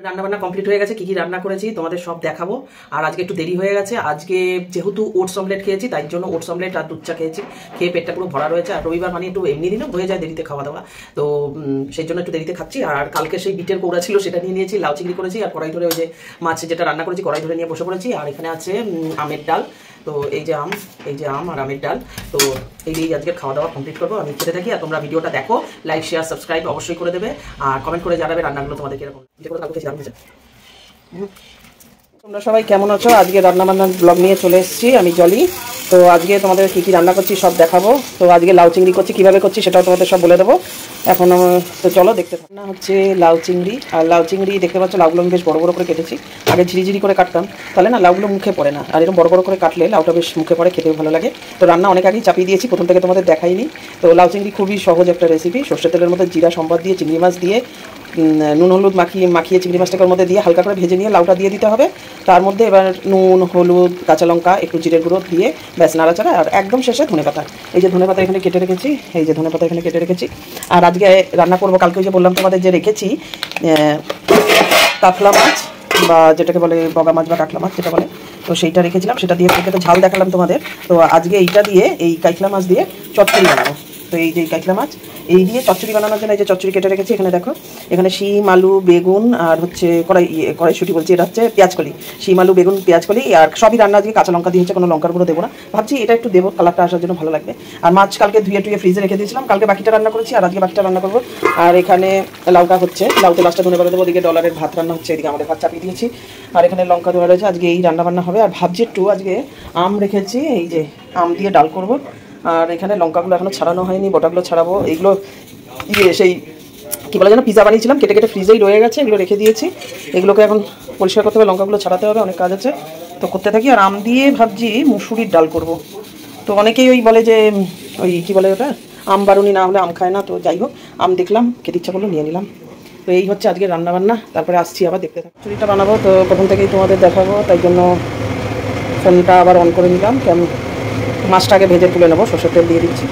রান্না বান্না কমপ্লিট হয়ে গেছে। কি কি রান্না করেছি তোমাদের সব দেখাবো। আর আজকে একটু দেরি হয়ে গেছে, আজকে যেহেতু ওটস অমলেট খেয়েছি তাই জন্য ওটস অমলেট আর দুধ চা খেয়েছি, খেয়ে পেটটা পুরো ভরা রয়েছে। আর রবিবার মানে একটু এমনি দিনও হয়ে যায় দেরিতে খাওয়া দাওয়া, তো সেই জন্য একটু দেরিতে খাচ্ছি। আর কালকে সেই বিটের কৌড়া ছিল সেটা নিয়ে নিয়েছি, লাউ চিংড়ি করেছি, আর কড়াই ধরে ওই যে মাছ যেটা রান্না করেছি কড়াই ধরে নিয়ে বসে পড়েছি। আর এখানে আছে আমের ডাল, তো এই যে আম আর আমের ডাল, তো এই আজকের খাওয়া দাওয়া কমপ্লিট করবো। আমি খেতে থাকি আর তোমরা ভিডিওটা দেখো, লাইক শেয়ার সাবস্ক্রাইব অবশ্যই করে দেবে, আর কমেন্ট করে জানাবে রান্নাগুলো তোমাদের কিরকম। তোমরা সবাই কেমন আছো? আজকে রান্না বান্নার ব্লগ নিয়ে চলে এসেছি আমি জলি। তো আজকে তোমাদের কী কী রান্না করছি সব দেখাবো। তো আজকে লাউ চিংড়ি করছি, কীভাবে করছি সেটাও তোমাদের সব বলে দেবো। এখন তো চলো দেখতে থাকো। না হচ্ছে লাউ চিংড়ি, আর লাউ চিংড়ি দেখতে পাচ্ছ লাউগুলো আমি বেশ বড় বড় করে কেটেছি। আগে ঝিরিঝিরি করে কাটতাম, তাহলে না লাউগুলো মুখে পড়ে না, আর এরকম বড় বড় করে কাটলে লাউটা বেশ মুখে পড়ে, খেতেও ভালো লাগে। তো রান্না অনেক আগেই চাপিয়ে দিয়েছি, প্রথম থেকে তোমাদের দেখাইনি। তো লাউ চিংড়ি খুবই সহজ একটা রেসিপি। সর্ষের তেলের মধ্যে জিরা সম্বাদ দিয়ে চিংড়ি মাছ দিয়ে নুন হলুদ মাখিয়ে চিংড়ি মাছটাকে মধ্যে দিয়ে হালকা করে ভেজে নিয়ে লাউটা দিয়ে দিতে হবে। তার মধ্যে এবার নুন হলুদ কাঁচা লঙ্কা একটু জিরের গুঁড়ো দিয়ে ব্যাস নাড়াচাড়া, আর একদম শেষে ধনেপাতা। এই যে ধনেপাতা এখানে কেটে রেখেছি, এই যে ধনেপাতা এখানে কেটে রেখেছি। আর আজকে রান্না করবো, কালকে যে বললাম তোমাদের যে রেখেছি কাতলা মাছ, বা যেটাকে বলে বগা মাছ বা কাতলা মাছ যেটা বলে, তো সেইটা রেখেছিলাম, সেটা দিয়ে তো ঝাল দেখালাম তোমাদের। তো আজকে এইটা দিয়ে এই কাতলা মাছ দিয়ে চচ্চড়ি বানাবো। তো এই যে কাতলা মাছ এই দিয়ে চচ্চড়ি বানানোর জন্য এই যে চচ্চড়ি কেটে রেখেছি। এখানে দেখো, এখানে শিম আলু বেগুন আর হচ্ছে কড়াইশুঁটি বলছি, এটা হচ্ছে পেঁয়াজকলি, শিম আলু বেগুন পেঁয়াজকলি, আর সবই রান্না আজকে কাঁচা লঙ্কা দিয়েছে, কোনো লঙ্কার গুঁড়ো দেবো না, ভাবছি এটা একটু দেবো কালারটা আসার জন্য, ভালো লাগবে। আর মাছ কালকে ধুয়ে টুয়ে ফ্রিজে রেখে দিয়েছিলাম, কালকে বাকিটা রান্না করেছি আর আজকে বাকিটা রান্না করবো। আর এখানে লাউটা হচ্ছে, লাউতে লাস্টটা ধনে পাতা দেবো, ওদিকে ডলারের ভাত রান্না হচ্ছে, এদিকে আমাদের ভাত চাপিয়ে দিয়েছি। আর এখানে লঙ্কা দেওয়া রয়েছে, আজকে এই রান্না বান্না হবে। আর ভাবছি একটু আজকে আম রেখেছি, এই যে আম দিয়ে ডাল করবো। আর এখানে লঙ্কাগুলো এখনো ছাড়ানো হয়নি, বটাগুলো ছাড়াবো। এইগুলো সেই কী বলে যেন পিজা বানিয়েছিলাম, কেটে কেটে ফ্রিজেই রয়ে গেছে, এগুলো রেখে দিয়েছি। এগুলোকে এখন পরিষ্কার করতে হবে, লঙ্কাগুলো ছাড়াতে হবে, অনেক কাজ আছে, তো করতে থাকি। আর আম দিয়ে ভাবছি মুসুরির ডাল করব। তো অনেকেই ওই বলে যে ওই কী বলে ওটা, আম বারুনি না হলে আম খায় না, তো যাই হোক আম দেখলাম খেতে ইচ্ছা করলো নিয়ে নিলাম। তো এই হচ্ছে আজকে রান্নাবান্না, তারপরে আসছি আবার দেখতে থাকি। চুরিটা বানাবো তো প্রথম থেকেই তোমাদের দেখাবো, তাই জন্য ফোনটা আবার অন করে নিলাম। কেমন মাছটাকে ভেজে তুলে নেবো, সরষের তেল দিয়ে দিচ্ছি।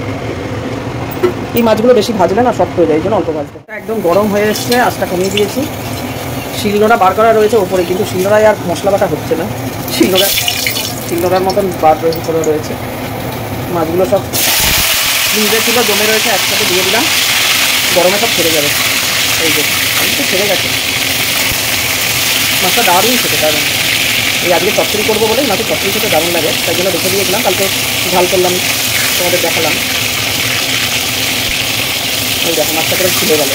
এই মাছগুলো বেশি ভাজলে না শক্ত হয়ে যায়, এই জন্য অল্প ভাজতে। একদম গরম হয়ে এসছে, আঁচটা কমিয়ে দিয়েছি। শিলনোড়া বার করা রয়েছে ওপরে, কিন্তু শিলনোড়ায় আর মশলা বাটা হচ্ছে না, শিলনোড়ার মতন বার করে রয়েছে। মাছগুলো সব ফ্রিজে ছিল জমে রয়েছে, একসাথে দিয়ে দিলাম, গরমে সব ছেড়ে যাবে। এই যে আমি তো ছেড়ে গেছে, মাছটা দারুণ খেতে দারুণ। এই আজকে চচ্চড়ি করবো বলেই মাছের চচ্চড়ি খেতে দারুণ লাগে, তাই জন্য রেখে দিয়েছিলাম, কালকে ঝাল করলাম তোমাদের দেখালাম। ওই দেখো মাছটা করে ছিঁড়ে গেল।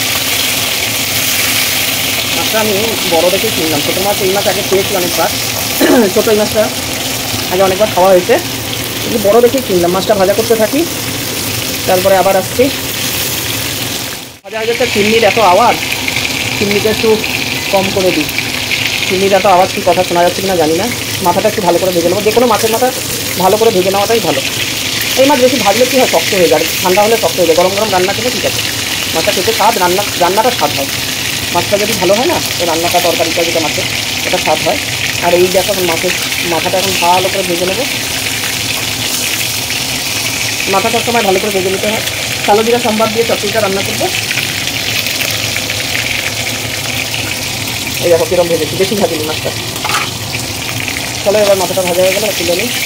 মাছটা আমি বড় দেখেই কিনলাম, ছোটো মাছ এই মাছ আগে খেয়েছি অনেকবার, ছোটো এই মাছটা আগে অনেকবার খাওয়া হয়েছে, কিন্তু বড় দেখেই কিনলাম। মাছটা ভাজা করতে থাকি, তারপরে আবার আসছি। ভাজা হয়ে যাচ্ছে, চিমনির এত আওয়াজ, চিমনিটা একটু কম করে দিই। চিমনির এত আওয়াজ কি কথা শোনা যাচ্ছে কিনা জানি না। মাথাটা একটু ভালো করে ভেজে নেবো, যে কোনো মাছের মাথা ভালো করে ভেজে নেওয়াটাই ভালো। এই মাছ বেশি ভাজলে কী হয়, শক্ত হয়ে যায়, ঠান্ডা হলে শক্ত হয়ে যায়। গরম গরম রান্না করলে ঠিক আছে, মাছটা খেতে স্বাদ, রান্নাটা স্বাদ হয়। মাছটা যদি ভালো হয় না, তো রান্নাটা তরকারিটা যেটা মাছের ওটা স্বাদ হয়। আর এই দেখো মাছের মাথাটা এখন ভালো করে ভেজে নেবো। মাথাটার সময় ভালো করে ভেজে নিতে হয়। কালো জিরা সম্বাদ দিয়ে চচ্চড়িটা রান্না করবো। এই দেখো কিরম ভেজেছি, বেশি ভাজিনি মাছটা। চলো এবার মাথাটা ভাজা হয়ে গেলে তুলে নিই।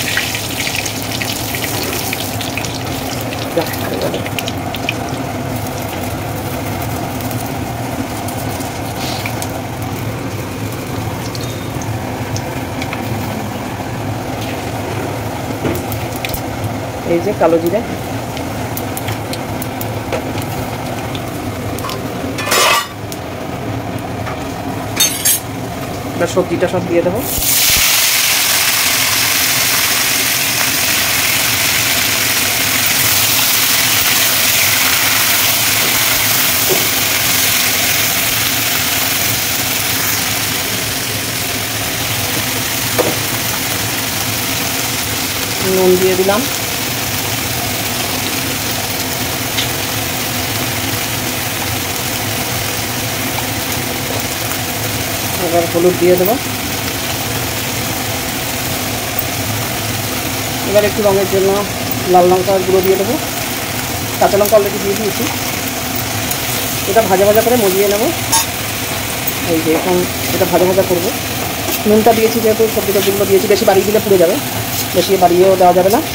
এই যে কালো জিরে, সবজিটা সব দিয়ে দেবো। নুন দিয়ে দিলাম, এবার হলুদ দিয়ে দেবো। এবার একটু রঙের জন্য লাল লঙ্কার গুঁড়ো দিয়ে দেবো, কাঁচা লঙ্কা অলরেডি দিয়ে দিয়েছি। এটা ভাজা ভাজা করে মজিয়ে নেব। এই যে এখন এটা ভাজা ভাজা করবো। নুনটা দিয়েছি যেহেতু, সবজি টবজিগুলো দিয়েছি, বেশি বাড়িয়ে দিলে পুড়ে যাবে, বেশি বাড়িয়েও দেওয়া যাবে না।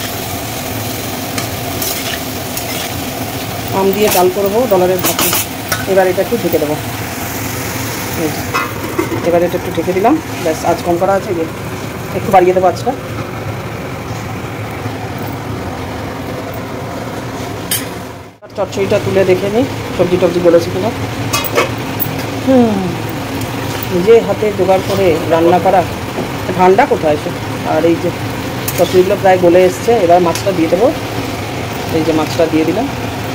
আম দিয়ে ডাল করবো, ডলারের ভাত। এবার এটা একটু ঢেকে দেবো। এবার এটা একটু ঢেকে দিলাম, ব্যাস। আজ কম করা আছে, যে একটু বাড়িয়ে দেবো আজটা। চচ্চড়িটা তুলে দেখে নিই সবজি টবজি বলেছি কিনা। নিজে হাতে জোগাড় করে রান্না করা, ঠান্ডা কোথায় এসে। আর এই যে চচ্চড়িগুলো প্রায় গলে এসছে। এবার মাছটা দিয়ে দেবো। এই যে মাছটা দিয়ে দিলাম,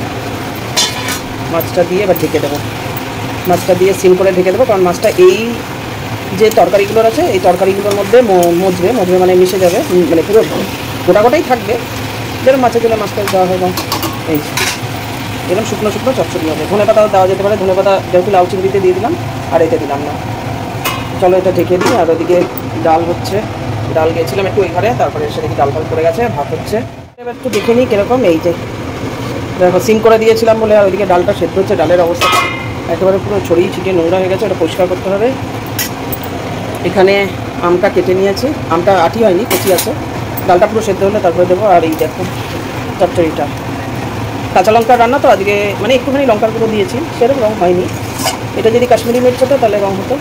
মাছটা দিয়ে এবার ঢেকে দেবো। মাছটা দিয়ে সিম করে ঢেকে দেবো, কারণ মাছটা এই যে তরকারিগুলোর আছে, এই তরকারিগুলোর মধ্যে মজবে মানে মিশে যাবে, মানে পুরো গোটা গোটাই থাকবে। যেরকম মাছের জন্য মাছটা দেওয়া হয়। এই এরকম শুকনো শুকনো চচ্চড়ি হবে। ধনে পাতাও দেওয়া যেতে পারে, ধনে পাতা যেহেতু লাউ চিংড়িতে দিয়ে দিলাম, আর এতে দিলাম না। চলো এটা ঢেকে দিই। আর ওদিকে ডাল হচ্ছে, ডাল গিয়েছিলাম একটু ওই ঘরে, তারপরে এসে দেখি ডাল ফাল পড়ে গেছে, ভাত হচ্ছে। এবার একটু দেখে নিই কীরকম। এই যে দেখো সিম করে দিয়েছিলাম বলে, আর ওইদিকে ডালটা সেদ্ধ হচ্ছে। ডালের অবস্থা একেবারে পুরো ছড়িয়ে ছিটিয়ে নোংরা হয়ে গেছে, ওটা পরিষ্কার করতে হবে। এখানে আমটা কেটে নিয়েছি, আমটা আটি হয়নি, কচি আছে। ডালটা পুরো সেদ্ধ হলে তারপরে দেবো। আর এই দেখো চচ্চড়িটা, কাঁচা লঙ্কার রান্না তো আজকে, মানে একটুখানি লঙ্কার গুঁড়ো দিয়েছি, সেরকম রঙ হয়নি। এটা যদি কাশ্মীরি মির্চ হতো তাহলে রঙ হতো।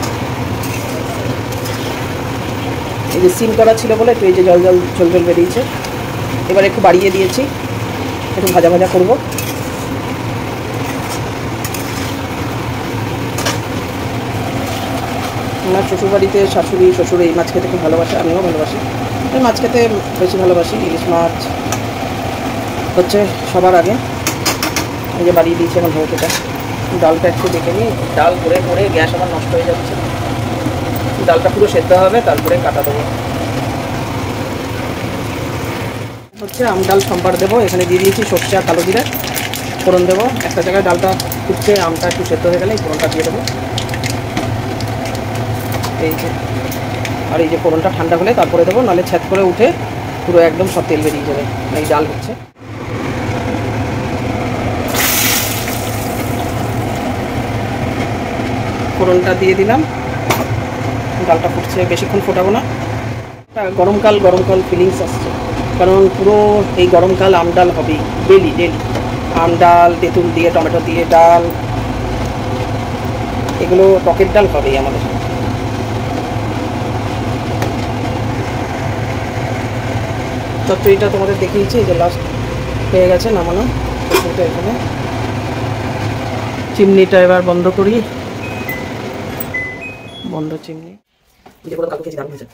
এই যে সিম করা ছিল বলে একটু এই যে জল বেরিয়েছে। এবার একটু বাড়িয়ে দিয়েছি, একটু ভাজা ভাজা করবো। আমার শ্বশুরবাড়িতে শাশুড়ি শ্বশুর এই মাছ খেতে খুব ভালোবাসে, আমিও ভালোবাসি। এই মাছ খেতে বেশি ভালোবাসি। ইলিশ মাছ হচ্ছে সবার আগে। এই যে বাড়িয়ে দিয়েছি এখন ভোগটা। ডালটা একটু দেখে নিই, ডাল ভরে ভরে গ্যাস আমার নষ্ট হয়ে যাচ্ছে। ডালটা পুরো সেদ্ধ হবে, তারপরে কাটা দেবো। হচ্ছে আম ডাল সম্বার দেবো। এখানে দিয়ে দিয়েছি সর্ষে আর কালো জিরা, ফোড়ন দেবো। একটা জায়গায় ডালটা ফুটছে, আমটা একটু সেদ্ধ হয়ে গেলে এই ফোড়নটা দিয়ে দেবো। এই যে, আর এই যে ফোড়নটা ঠান্ডা হলে তারপরে দেবো, নাহলে ছ্যাদ করে উঠে পুরো একদম সব তেল বেরিয়ে যাবে। এই ডাল হচ্ছে, ফোড়নটা দিয়ে দিলাম, ডালটা ফুটছে। বেশিক্ষণ ফোটাবো না। গরমকাল ফিলিংস আসছে, কারণ পুরো এই গরমকাল আম ডাল হবেই, ডেলি আম ডাল, তেঁতুল দিয়ে, টমেটো দিয়ে ডাল, এগুলো টকের ডাল হবেই আমাদের। চচ্চড়িটা তোমাদের দেখিয়েছি, যে লাস্ট হয়ে গেছে নামানো। এখানে চিমনিটা এবার বন্ধ করি, বন্ধ চিমনি। যেগুলো কালকে খেয়েছি দারুণ হয়েছে।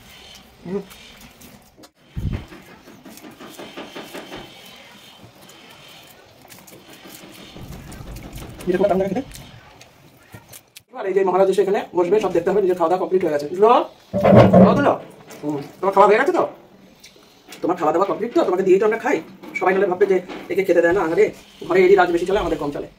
আর এই যে মহারাজ এসে এখানে বসবে, সব দেখতে হবে। নিজের খাওয়া দাওয়া কমপ্লিট হয়ে গেছে। তোমার খাওয়া হয়ে গেছে তো? তোমার খাওয়া দাওয়া কমপ্লিট তো? তোমাকে দিয়েই তো আমরা খাই। সবাই হলে ভাববে যে একে খেতে দেয় না। আরে ঘরে এরই রাজ বেশি চলে, আমাদের কম চলে।